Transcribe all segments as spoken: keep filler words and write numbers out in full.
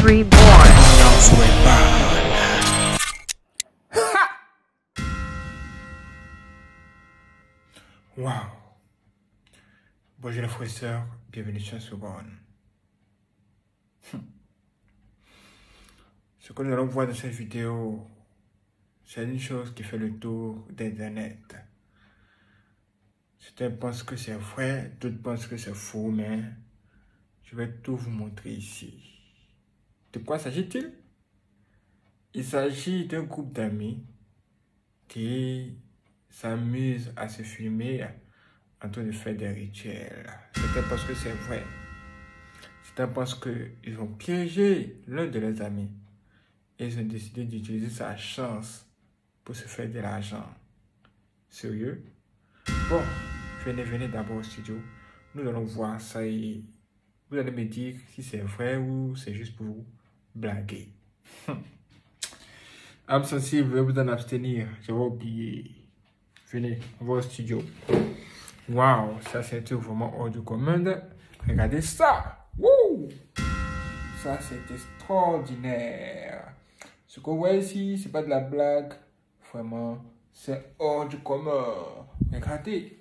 Reborn. Wow. Bonjour les frères et sœurs, bienvenue sur Seconde. Ce que nous allons voir dans cette vidéo, c'est une chose qui fait le tour d'Internet. Certains pensent que c'est vrai, d'autres pensent que c'est faux, mais je vais tout vous montrer ici. De quoi s'agit-il? Il s'agit d'un groupe d'amis qui s'amusent à se filmer en train de faire des rituels. Certains pensent que c'est vrai. Certains pensent qu'ils ont piégé l'un de leurs amis. Et ils ont décidé d'utiliser sa chance pour se faire de l'argent. Sérieux? Bon, venez, venez d'abord au studio. Nous allons voir ça et vous allez me dire si c'est vrai ou c'est juste pour vous blaguer. Âme sensible, je vais vous en abstenir. J'avais oublié. Venez, on va au studio. Waouh, ça c'est un truc vraiment hors du commun. Regardez ça. Wouh! Ça c'est extraordinaire. Ce qu'on voit ici, c'est pas de la blague. Vraiment, c'est hors du commun. Regardez.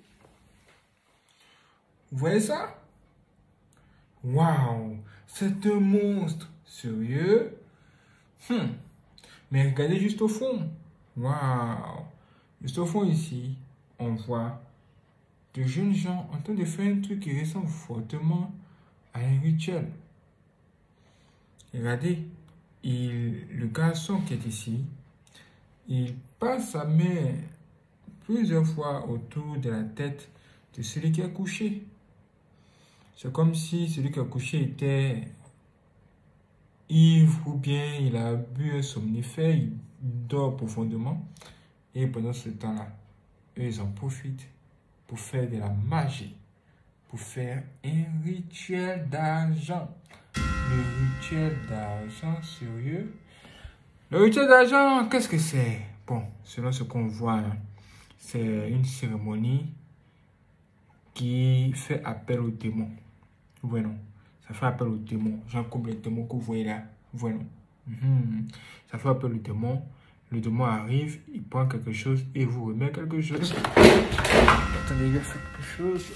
Vous voyez ça? Waouh, c'est un monstre. Sérieux? Hmm. Mais regardez juste au fond. Waouh. Juste au fond ici, on voit de jeunes gens en train de faire un truc qui ressemble fortement à un rituel. Regardez, il, le garçon qui est ici, il passe sa main plusieurs fois autour de la tête de celui qui est couché. C'est comme si celui qui est couché était ivre ou bien il a bu un somnifère, il dort profondément. Et pendant ce temps-là, eux, ils en profitent pour faire de la magie, pour faire un rituel d'argent. Le rituel d'argent, sérieux? Le rituel d'argent, qu'est-ce que c'est? Bon, selon ce qu'on voit, hein, c'est une cérémonie qui fait appel aux démons. Voilà, ça fait appel aux démons. Genre comme les démons que vous voyez là. Voilà. Mm-hmm. Ça fait appel aux démons. Le démon arrive, il prend quelque chose et vous remet quelque chose. Attendez, il va faire quelque chose.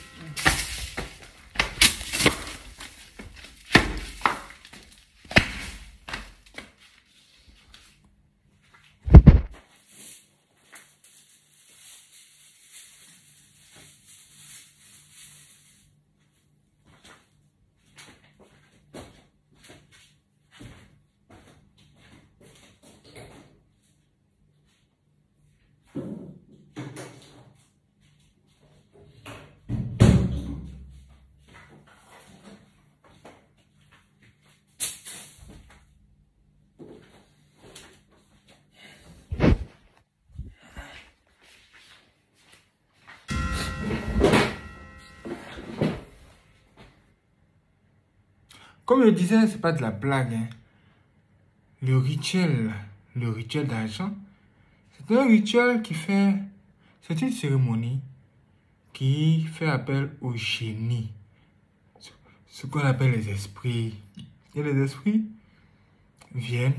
Comme je disais, c'est pas de la blague. Hein. Le rituel, le rituel d'argent, c'est un rituel qui fait, c'est une cérémonie qui fait appel au génie, ce qu'on appelle les esprits. Et les esprits viennent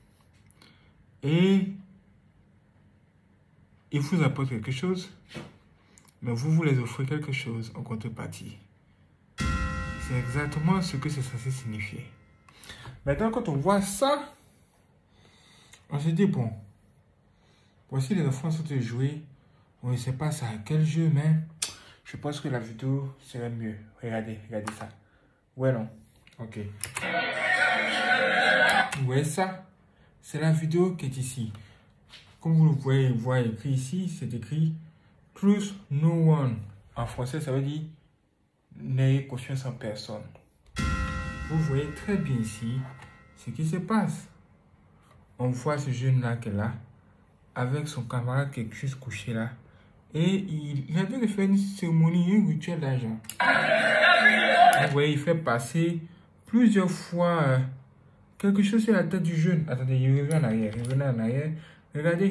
et ils vous apportent quelque chose, mais vous, vous les offrez quelque chose en contrepartie. C'est exactement ce que c'est censé signifier. Maintenant, quand on voit ça, on se dit, bon, voici les enfants sont de jouer. On ne sait pas ça à quel jeu, mais je pense que la vidéo serait mieux. Regardez, regardez ça. Ouais, non. Ok. Vous voyez ça? C'est la vidéo qui est ici. Comme vous le voyez, vous voyez écrit ici, c'est écrit Trust no one. En français, ça veut dire n'ayez confiance en personne. Vous voyez très bien ici ce qui se passe. On voit ce jeune-là qui est là, avec son camarade qui est juste couché là. Et il, il a de faire une cérémonie, un rituel d'argent. Vous voyez, il fait passer plusieurs fois euh, quelque chose sur la tête du jeune. Attendez, il revient en arrière, il revient en arrière. Regardez.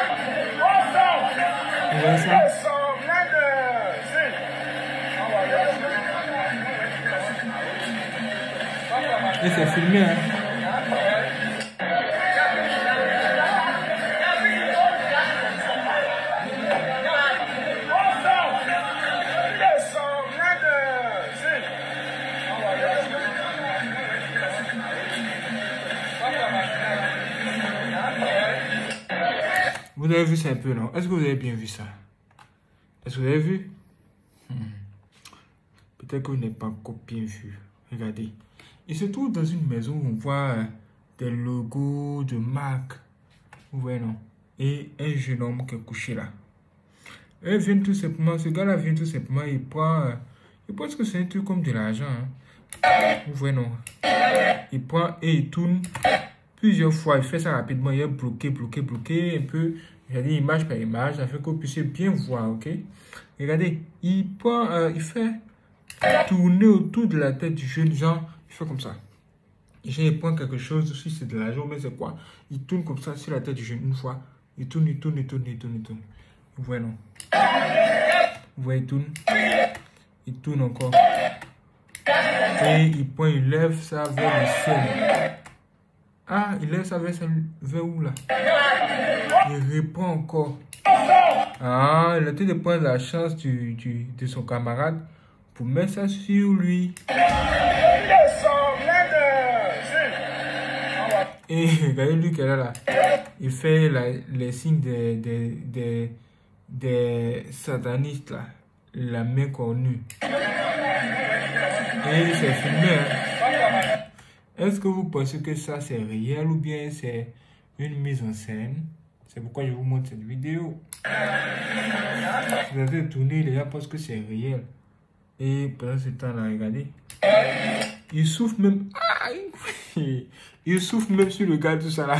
Vous voyez ça? Et c'est filmé, hein. Vous avez vu ça un peu, non? Est-ce que vous avez bien vu ça? Est-ce que vous avez vu? hmm. Peut-être que vous n'avez pas encore bien vu. Regardez. Il se trouve dans une maison où on voit euh, des logos de marque. Vous voyez, non? Et un jeune homme qui est couché là. Et vient tout simplement, ce gars-là vient tout simplement, il prend, euh, je pense que c'est un truc comme de l'argent. Hein. Vous voyez, non? Il prend et il tourne plusieurs fois. Il fait ça rapidement. Il est bloqué, bloqué, bloqué un peu. Regardez image par image, afin que vous puissiez bien voir, ok? Regardez, il prend, euh, il fait tourner autour de la tête du jeune genre, il fait comme ça. Il prend quelque chose, si c'est de l'argent, mais c'est quoi? Il tourne comme ça sur la tête du jeune une fois. Il tourne, il tourne, il tourne, il tourne, il tourne. Vous voyez, non? Vous voyez, il tourne. Il tourne encore. Et il prend, il lève ça vers le ciel. Ah, il lève ça vers, vers où là? Il répond encore. Ah, il a tenté de prendre la chance du, du, de son camarade pour mettre ça sur lui. Et regardez lui qui est là, là. Il fait la, les signes des, des, des, des satanistes là. La main cornue. Et c'est filmé. Hein. Est-ce que vous pensez que ça c'est réel ou bien c'est une mise en scène? C'est pourquoi je vous montre cette vidéo. Vous avez tourné, les gens pensent que c'est réel. Et pendant ce temps-là, regardez. Il souffle même. Il souffle même sur le gars, tout ça là.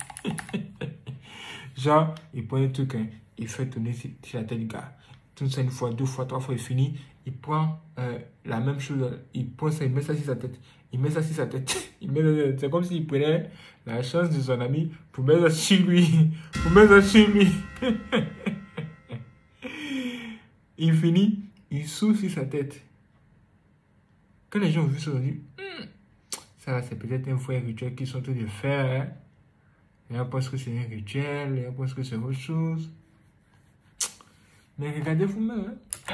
Genre, il prend un truc, hein, il fait tourner sur la tête du gars. Tout ça une fois, deux fois, trois fois, il finit. Il prend euh, la même chose, il prend ça, il met ça sur sa tête. Il met ça sur sa tête. C'est comme s'il prenait la chance de son ami pour mettre ça sur lui. Pour mettre ça sur lui. Il finit, il souffle sur sa tête. Quand les gens ont vu ça, ils ont dit, hm, ça c'est peut-être un vrai rituel qu'ils sont en train de faire. Hein. Les gens pensent que c'est un rituel, les gens pensent que c'est autre chose. Mais regardez vous-même. Hein.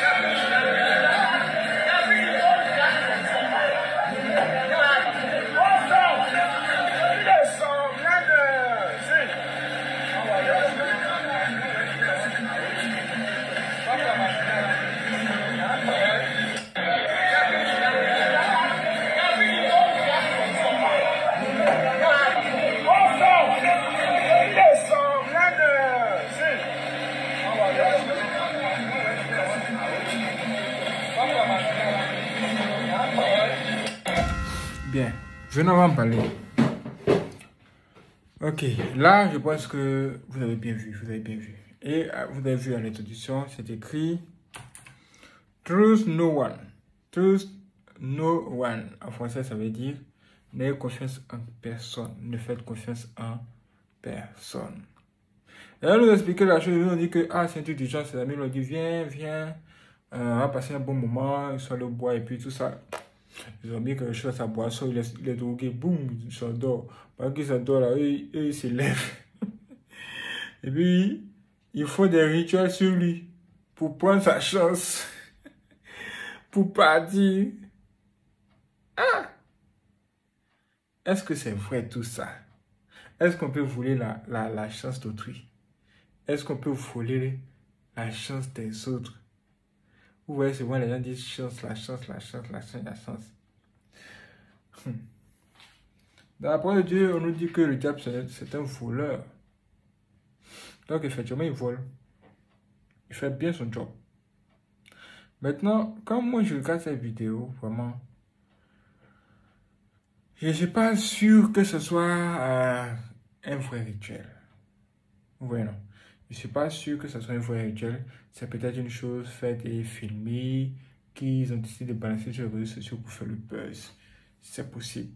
Bien, je n'en vais pas parler. Ok, là, je pense que vous avez bien vu, vous avez bien vu. Et vous avez vu à l'introduction, c'est écrit Trust no one. Trust no one. En français, ça veut dire n'ayez confiance en personne. Ne faites confiance en personne. Et là, nous expliquer la chose, nous on dit que ah, c'est un truc du genre, ses amis nous ont dit viens, viens, euh, on va passer un bon moment, ils sont allés au bois et puis tout ça. Ils ont mis quelque chose à sa boisson, il est, il est drogué, boum, il s'endort. Pendant qu'il s'endort là, eux, eux ils se lèvent. Et puis, il faut des rituels sur lui pour prendre sa chance. Pour partir. Ah! Est-ce que c'est vrai tout ça? Est-ce qu'on peut voler la, la, la chance d'autrui? Est-ce qu'on peut voler la chance des autres? Vous voyez, souvent les gens disent chance, la chance, la chance, la chance, la chance. Hmm. Dans la parole de Dieu, on nous dit que le diable, c'est un voleur. Donc, effectivement, il vole. Il fait bien son job. Maintenant, quand moi je regarde cette vidéo, vraiment, je ne suis pas sûr que ce soit euh, un vrai rituel. Vous voyez, non? Je ne suis pas sûr que ce soit un vrai rituel. C'est peut-être une chose faite et filmée qu'ils ont décidé de balancer sur les réseaux sociaux pour faire le buzz. C'est possible.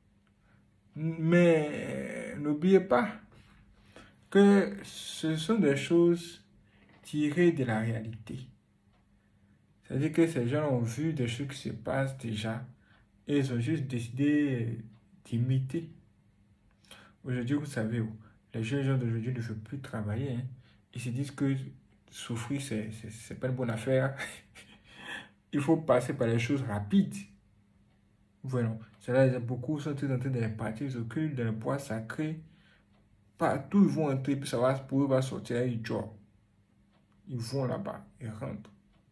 Mais n'oubliez pas que ce sont des choses tirées de la réalité. C'est-à-dire que ces gens ont vu des choses qui se passent déjà Et ils ont juste décidé d'imiter. Aujourd'hui, vous savez, les jeunes gens d'aujourd'hui ne veulent plus travailler. Hein. Ils se disent que souffrir, c'est pas une bonne affaire. Il faut passer par les choses rapides. Voilà. C'est là beaucoup sont entrés dans les pratiques occultes, dans les bois sacrés. Partout, ils vont entrer, puis ça va, pour eux, va sortir du job. Ils vont là-bas, ils rentrent.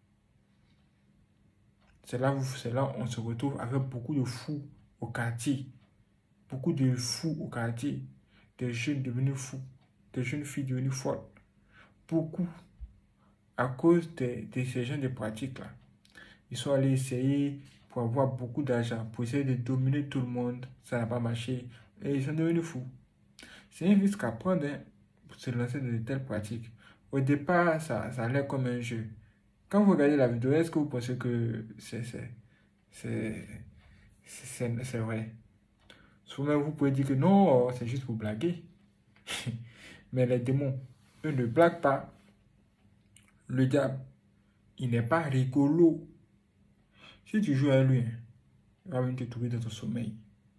C'est là où là, on se retrouve avec beaucoup de fous au quartier. Beaucoup de fous au quartier. Des jeunes devenus fous. Des jeunes filles devenues folles. Beaucoup. À cause de, de ces gens de pratiques-là. Ils sont allés essayer pour avoir beaucoup d'argent, pour essayer de dominer tout le monde. Ça n'a pas marché. Et ils sont devenus fous. C'est un risque à prendre hein, pour se lancer dans de telles pratiques. Au départ, ça, ça a l'air comme un jeu. Quand vous regardez la vidéo, est-ce que vous pensez que c'est vrai? Souvent, vous pouvez dire que non, c'est juste pour blaguer. Mais les démons, eux ne blaguent pas. Le diable, il n'est pas rigolo. Si tu joues à lui, il va venir te trouver dans ton sommeil.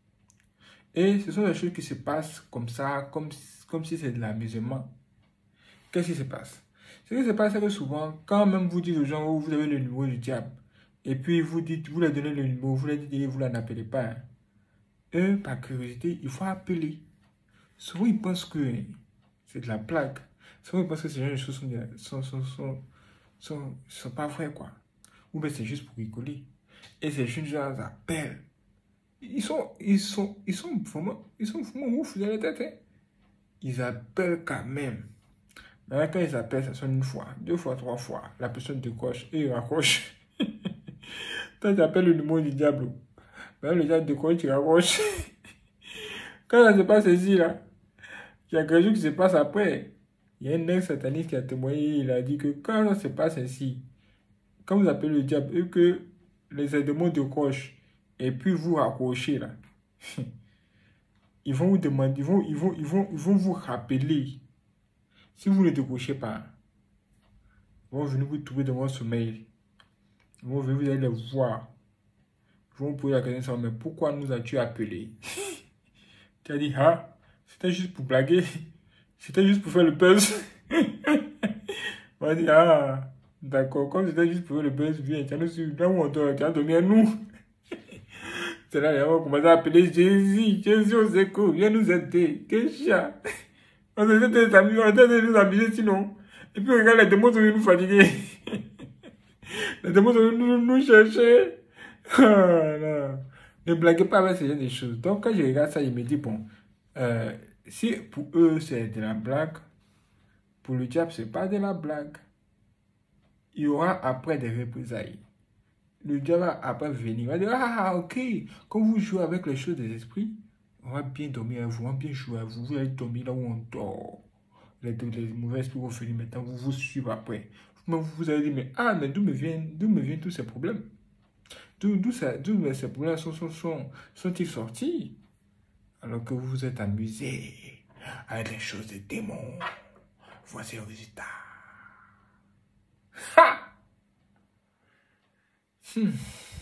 Et ce sont des choses qui se passent comme ça, comme, comme si c'est de l'amusement. Qu'est-ce qui se passe? Ce qui se passe, c'est que souvent, quand même vous dites aux gens, oh, vous avez le numéro du diable, et puis vous dites, vous leur donnez le numéro, vous leur dites, et vous ne l'appelez pas. Hein. Eux, par curiosité, il faut appeler. Souvent, ils pensent que c'est de la blague. Souvent, ils pensent que ces gens de choses sont, sont, sont, sont, sont pas vraies, quoi. Ou bien c'est juste pour rigoler. Et ces jeunes gens appellent. Ils sont, ils sont, ils sont vraiment, ils sont vraiment ouf dans la tête. Hein. Ils appellent quand même. Mais quand ils appellent, ça sonne une fois, deux fois, trois fois. La personne décroche et il raccroche. Quand tu appelles le numéro du diable, ben le diable décroche, tu raccroches. Quand ça se passe ici, là, il y a quelque chose qui se passe après. Il y a un ex-sataniste qui a témoigné, il a dit que quand ça se passe ainsi, quand vous appelez le diable, et que les démons décrochent, et puis vous raccrochez, là, ils vont vous demander, ils vont, ils vont, ils vont, ils vont vous rappeler. Si vous ne décrochez pas, ils vont venir vous trouver dans votre sommeil. Ils vont venir, vous allez les voir. Ils vont vous poser la question, mais pourquoi nous as-tu appelé? Tu as dit, ah, c'était juste pour blaguer. C'était juste pour faire le buzz. On va dire, ah, d'accord, comme c'était juste pour faire le buzz, viens, tu as nous là où on dort, tu as dormi à nous. C'est là, on va commencer à appeler Jésus, Jésus au secours, viens nous aider. Quel chat. On était des amis, on était de nous amuser sinon. Et puis regarde, les démons sont venus nous fatiguer. Les démons sont venus nous, nous chercher. Ah, non. Ne blaguez pas avec ce genre de choses. Donc quand je regarde ça, je me dis, bon, euh, si pour eux c'est de la blague, pour le diable c'est pas de la blague. Il y aura après des représailles. Le diable va après venir, il va dire, ah ok, quand vous jouez avec les choses des esprits, on va bien dormir à vous, on va bien jouer à vous, vous allez dormir là où on dort. Les, les mauvais esprits vont venir maintenant, vous vous suivez après. Vous vous allez dire, mais ah, mais d'où me viennent, d'où me viennent tous ces problèmes? D'où ces problèmes sont, sont, sont, sont-ils sortis? Alors que vous vous êtes amusé avec les choses des démons. Voici le résultat. Ha! Hmm.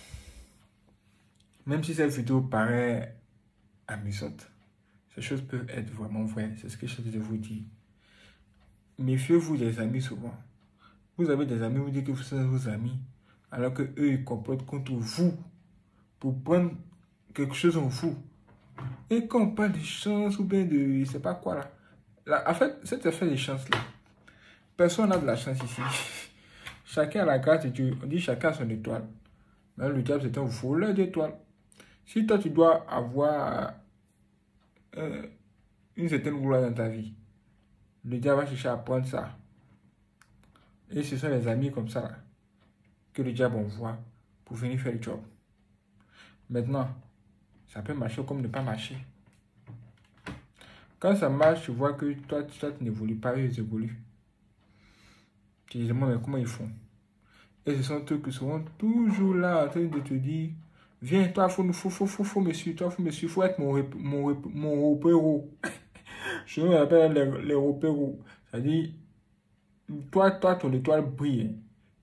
Même si cette vidéo paraît amusante, ces choses peuvent être vraiment vraies. C'est ce que je suis de vous dire. Méfiez-vous des amis souvent. Vous avez des amis, vous dites que vous êtes vos amis, alors que eux ils complotent contre vous pour prendre quelque chose en vous. Et quand on parle de chance ou bien de, je sais pas quoi là, là en fait, cette affaire de chance là, personne n'a de la chance ici. Chacun a la grâce de Dieu. On dit chacun a son étoile. Mais le diable, c'est un voleur d'étoiles. Si toi, tu dois avoir euh, une certaine gloire dans ta vie, le diable va chercher à prendre ça. Et ce sont les amis comme ça là, que le diable envoie pour venir faire le job. Maintenant, ça peut marcher comme ne pas marcher. Quand ça marche, tu vois que toi, toi tu n'évolues pas, eux, ils évoluent. Tu te demandes, mais comment ils font? Et ce sont eux qui seront toujours là en train de te dire, viens, toi, il faut, faut, faut, faut, faut me suivre, toi, faut me suivre, faut être mon, mon, mon repéro. Je me rappelle les, les repéros. C'est-à-dire, toi, toi, ton étoile brille.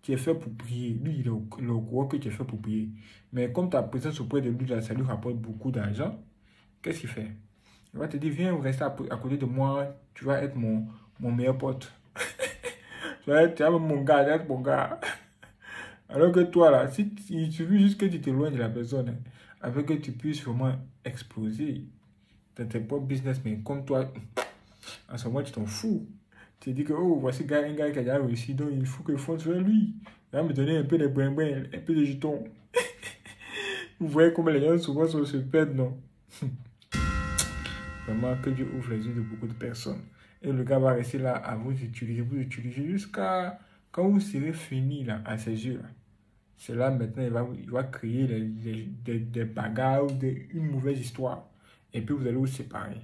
tu es fait pour prier. Lui, il est au, il est au courant que tu es fait pour prier. Mais comme ta présence auprès de lui, là, ça lui rapporte beaucoup d'argent, qu'est-ce qu'il fait? Il va te dire, viens rester à, à côté de moi, tu vas être mon, mon meilleur pote. tu vas être, tu vas être mon gars, tu vas être mon gars. Alors que toi, là, si, il suffit juste que tu t'éloignes de la personne, hein, afin que tu puisses vraiment exploser dans tes propres business, mais comme toi, en ce moment, tu t'en fous. Tu te dis que, oh, voici un gars, un gars qui a déjà réussi, donc il faut que je fonce vers lui. Il va me donner un peu de brin-brin, un peu de jetons. Vous voyez comment les gens souvent se perdent, non? Vraiment, que Dieu ouvre les yeux de beaucoup de personnes. Et le gars va rester là à vous utiliser, vous utiliser jusqu'à quand vous serez fini là, à ses yeux. C'est là maintenant, il va, il va créer les, les, des, des bagarres ou des, une mauvaise histoire. Et puis vous allez vous séparer.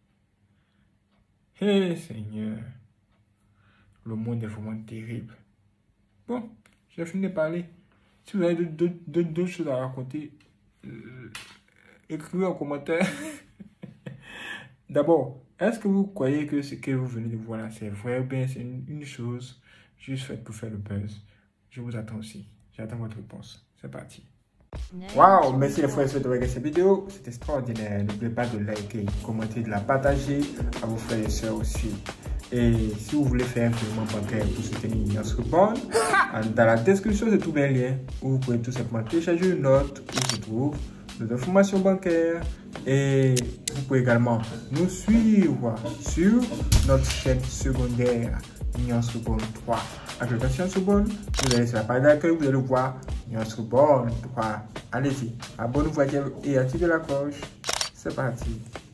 Hé hey, Seigneur, le monde est vraiment terrible. Bon, j'ai fini de parler. Si vous avez d'autres choses à raconter, euh, écrivez en commentaire. D'abord, est-ce que vous croyez que ce que vous venez de voir là, c'est vrai ou bien c'est une, une chose juste faite pour faire le buzz? Je vous attends aussi. J'attends votre réponse. C'est parti. Waouh, merci les frères et sœurs de regarder cette vidéo. C'est extraordinaire. N'oubliez pas de liker, commenter, de la partager à vos frères et sœurs aussi. Et si vous voulez faire un paiement bancaire pour soutenir notre bande, dans la description, c'est tout un lien où vous pouvez tout simplement télécharger une note où se trouve nos informations bancaires. Et vous pouvez également nous suivre sur notre chaîne secondaire Nuance Bonne trois. Application Bonne, vous allez sur la page d'accueil, vous allez voir Nuance Bonne trois. Allez-y, abonnez-vous et activez la cloche. C'est parti.